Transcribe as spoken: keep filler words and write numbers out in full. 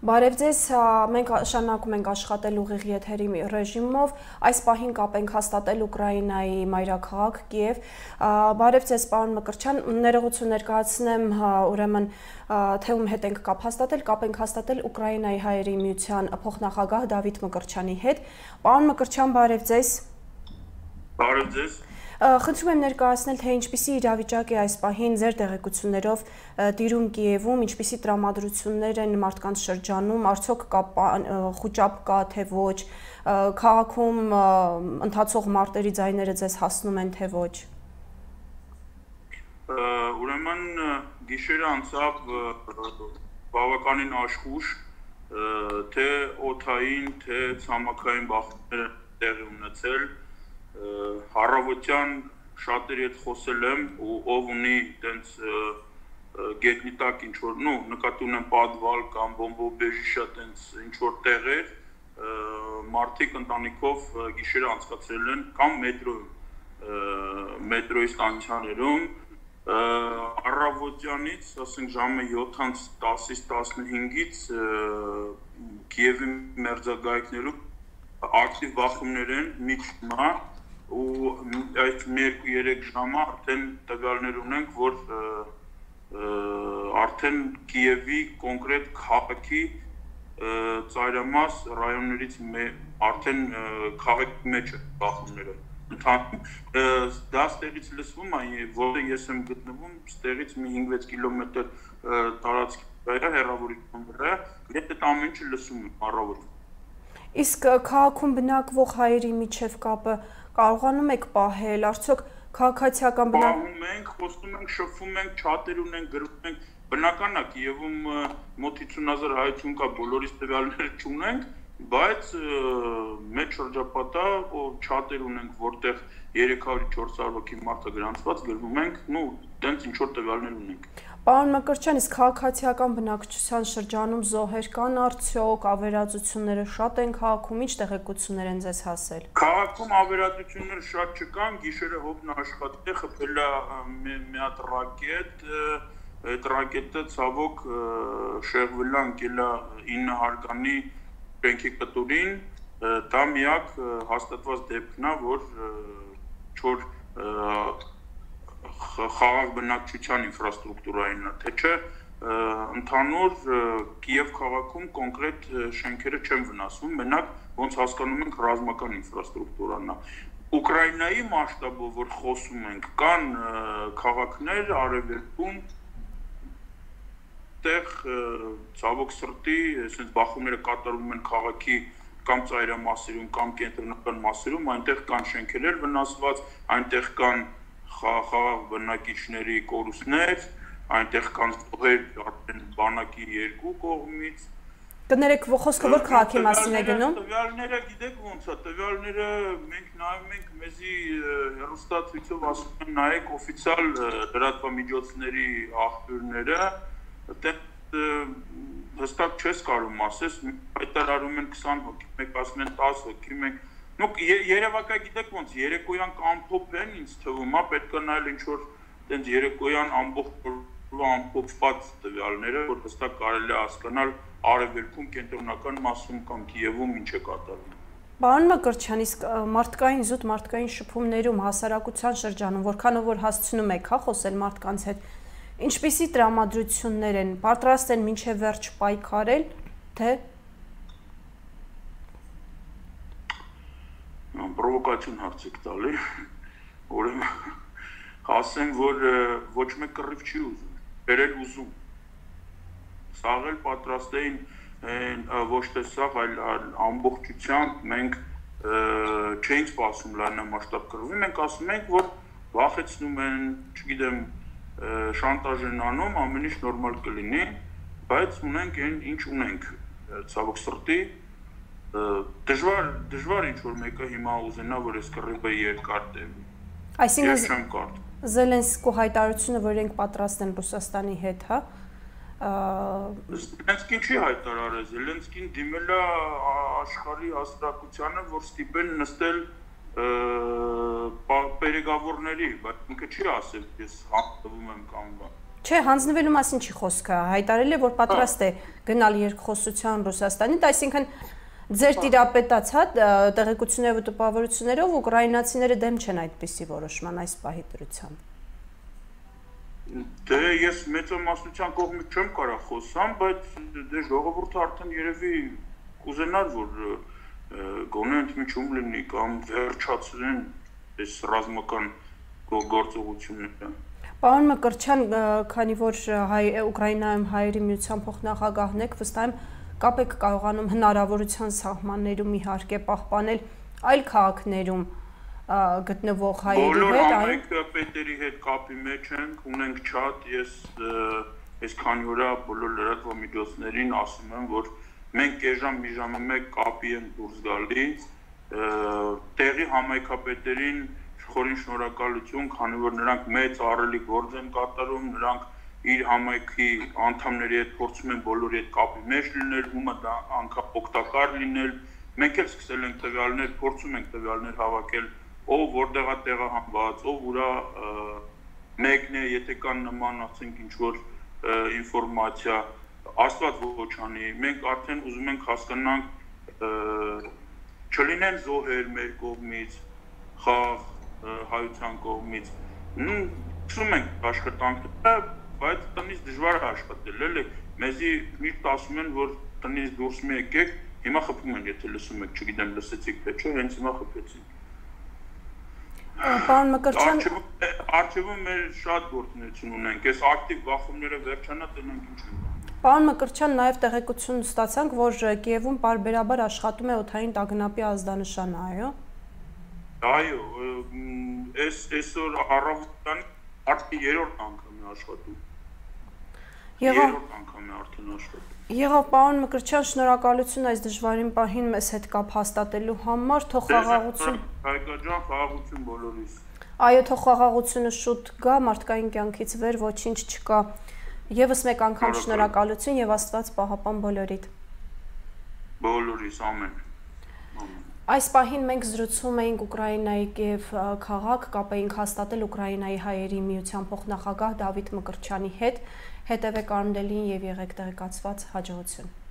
Բարև ձեզ, մենք շարունակում ենք աշխատել ուղիղ եթերի ռեժիմով, այս պահին կապ ենք հաստատել Ուկրաինայի մայրաքաղաք Կիև։ Բարև ձեզ, պարոն Մկրտչյան, ներողություն ներկայացնեմ, ուրեմն թե ում հետ ենք կապ հաստատել, կապ ենք հաստատել Ուկրաինայի հայերի միության փոխնախագահ Դավիթ Մկրտչյանի հետ։ Պարոն Մկրտչյան, բարև ձեզ։ Բարև ձեզ։ Խնդրում եմ ներկայացնել, թե ինչպիսի իրավիճակ է այս պահին ձեր տեղեկություններով տիրում Կիևում, ինչպիսի տրամադրություններ են մարդկանց շրջանում, արդյոք կա խուճապ կա, թե ոչ, քաղաքում ընթացող մարտերի ձայները ձեզ հասնում են, թե ոչ։ Ուրեմն գիշերը անցավ բավականին աշխուժ, թե օդային, թե ցամաքային բախումներ տեղի ունեցել, Առավոտյան շատերի հետ խոսել եմ ու ով ունի տենց գետնի տակ ինչ-որ, նու նկատի ունեմ պատվալ կամ բոմբոբեժիշա տենց ինչ-որ տեղեր, մարդիկ ընտանիքով գիշերը անցկացրել են կամ մետրոյում, մետրոյի ստանցիաներում, առավոտյանից, ասենք ժամը յոթից տասից տասնհինգից Կիևի մերձագայքներում ակտիվ բախումներ են մի ճմա ու այդ երկու երեք ժամը արդեն տվյալներ ունենք, որ արդեն Կիևի կոնկրետ քաղաքի ծայրամաս ռայոններից արդեն քաղաքի մեջ է բախումները։ Դա ստեղից լսվում է, որտեղ ես եմ գտնվում, ստեղից մի հինգ-վեց կիլոմետր տարածքի վրա, հեռավորության վրա, այդ ամեն ինչը լսում եմ առավոտ։ Իսկ քաղաքում բնակվող հայերի միջև կապը կարողանում եք պահել, արդյոք քաղաքացիական բնակ... Պահում ենք, խոսում ենք, շփվում ենք, չաթեր ունենք, գրում ենք, բնական է, Կիևում մոտ հիսուն հազար հայություն կա, բոլորից տվյալներ չունենք, բայց մեծ շրջապատա չաթեր ունենք, որտեղ երեք հարյուր չորս հարյուր հոգի մարդը գրանցված գրվում ենք, նու տենց ինչ-որ տվյալներ ունենք։ Պարոն Մկրտչյան, իսկ քաղաքացիական բնակչության շրջանում զոհեր կան արդյոք, ավերածությունները շատ են քաղաքում, ինչ տեղեկություններ են ձեզ հասել։ Քաղաքում ավերածությունները շատ չկան, գիշերը հովն աշխատել է, խփել է մի հատ ռակետ, այդ ռակետը ցավոք շեղվել է, ընկել է ինը հարկանի շենքի կտուրին, դա միակ հաստատված դեպքն է, որ չոր խաղաղ բնակչության ինֆրաստրուկտուրային է, թե չէ ընդհանուր Կիև քաղաքում կոնկրետ շենքերը չեն վնասվում, մենակ ոնց հասկանում ենք ռազմական ինֆրաստրուկտուրան է։ Ուկրաինայի մասշտաբով, որ խոսում ենք, կան քաղաքներ արևելքում, տեղ ցավոք սրտի, այսինքն բախումները կատարվում են քաղաքի կամ ծայրամասերում, կամ կենտրոնական մասերում, այնտեղ կան շենքեր վնասված, այնտեղ կան խաղաղ բնակիչների կորուստներ, այնտեղ կան զոհեր արդեն բանակի երկու կողմից։ Կներեք, խոսքը որ քաղաքի մասին է գնում։ Տվյալները գիտեք ոնց է, տվյալները մենք նայում ենք, մեզի հեռուստացույցով ասում են նայեք օֆիցիալ լրատվամիջոցների աղբյուրները, այդտեղ հստակ չես կարող ասես, հայտարարում են քսան հոգի, մեկ ասում են տասը հոգի, մեկ Ну, երևակայ գիտեք ոնց, երեկոյան կամփոփ են, ինձ թվում է, պետք է նայել ինչ-որ տենց երեկոյան ամբողջ օրվա ամփոփված տվյալները, որ հստակ կարելի է հասկանալ արևելքում, կենտրոնական մասում կամ Կիևում ինչ է կատարվում։ Պարոն Մկրտչյան, իսկ մարդկային զուտ մարդկային շփումներում հասարակության շրջանում, որքանով որ հասցնում եք, հա, խոսել մարդկանց հետ, ինչպիսի տրամադրություններ են, պատրաստ են մինչև վերջ պայքարել, թե Պրովոկացիոն հարց եք տալի, ուրեմն ասեմ, որ ոչ մեկ կռիվ չի ուզում, բերել ուզում, սաղ էլ պատրաստ էին ոչ թե սաղ, այլ ամբողջությամբ մենք չէինք սպասում լայնամասշտաբ կռվի, մենք ասում ենք, որ վախեցնում են, չգիտեմ, շանտաժ են անում, ամեն ինչ նորմալ կլինի, բայց ունենք այն ինչ ունենք, ցավոք սրտի, Դժվար, դժվար ինչ-որ մեկը հիմա ուզենա, որ ես կռիվը երկար տևի։ Այսինքն Զելենսկու հայտարարությունը, որ իրենք պատրաստ են Ռուսաստանի հետ, հա։ Զելենսկին չի հայտարարել, Զելենսկին դիմել է աշխարհի հասարակությանը, որ ստիպեն նստել պերեգավորների, բայց ինքը չի ասել, ես հանդիպում եմ կամ բան։ Չէ, հանձնվելու մասին չի խոսքը, հայտարարել է, որ պատրաստ է գնալ երկխոսության Ռուսաստանից, այսինքն ձեր տիրապետած հա տեղեկություններով ու տպավորություններով ուկրաինացիները դեմ չեն այդպիսի որոշման այս պահի դրությամբ։ Դե ես մեծամասնության կողմից չեմ կարող խոսամ, բայց դե ժողովուրդը արդեն երևի կուզենար, որ գոնե ընդմիջում լինի կամ վերջացնեն այս ռազմական գործողությունները։ Պարոն Մկրտչյան, քանի որ Ուկրաինայում հայերի միության փոխնախագահն եք, վստահ եմ կապ եք կարողանում հնարավորության սահմաններում իհարկե պահպանել այլ քաղաքներում գտնվող հայերի հետ, բոլոր համայնքապետերի հետ կապի մեջ ենք, ունենք չաթ, ես այս քանի օր բոլոր լրատվամիջոցներին ասում եմ, որ մենք կես ժամ մի ժամը մեկ կապի ենք դուրս գալի, տեղի համայնքապետերին խորին շնորհակալություն, քանի որ նրանք մեծ ահռելի գործ են կատարում, նրանք իր համայնքի անդամների հետ փորձում են բոլորի հետ կապի մեջ լինել, ումը դա անգամ օգտակար լինել, մենք էլ սկսել ենք տվյալներ, փորձում ենք տվյալներ հավաքել, ով որտեղ է տեղահանված, ով ուրա մեկն է, եթե կան նման ասենք ինչ-որ ինֆորմացիա, Աստված ոչ անի, մենք արդեն ուզում ենք հասկանանք չլինեն զոհեր մեր կողմից, խաղ հայության կողմից, սկսում ենք աշխատանքները, բայց տնից դժվար է աշխատել, էլի, մեզի միշտ ասում են, որ տնից դուրս մի եկեք, հիմա խփում են, եթե լսում եք, չգիտեմ լսեցիք թե չէ, հենց հիմա խփեցին։ Պարոն Մկրտչյան, Արջևում մեր շատ գործունեություն ունենք, այս ակտիվ բախումները վերջանա տնենք ինչ ենք։ Պարոն Մկրտչյան, նաև տեղեկություն ստացանք, որ Կիևում պարբերաբար աշխատում է օդային տագնապի ազդանշանը, այո։ Այո, այսօր առավոտյան արդեն երրորդ անգամ է աշխատում։ Երրորդ անգամ է արդեն աշխատում։ Եղավ, պարոն Մկրտչյան, շնորհակալություն այս դժվարին պահին մեզ հետ կապ հաստատելու համար, թող խաղաղություն։ Հայկա ջան, խաղաղություն բոլորիս։ Այո, թող խաղաղությունը շուտ գա, մարդկային կյանքից վեր ոչինչ չկա։ Եվս մեկ անգամ շնորհակալություն եւ Աստված պահապան բոլորիդ։ Բոլորիս, ամեն։ Այս պահին մենք զրուցում էինք Ուկրաինայի Կիև քաղաք, կապ էինք հաստատել Ուկրաինայի հայերի միության փոխնախագահ Դավիթ Մկրտչյանի հետ, հետևեք Արմդելին եւ եղեք տեղեկացված, հաջողություն։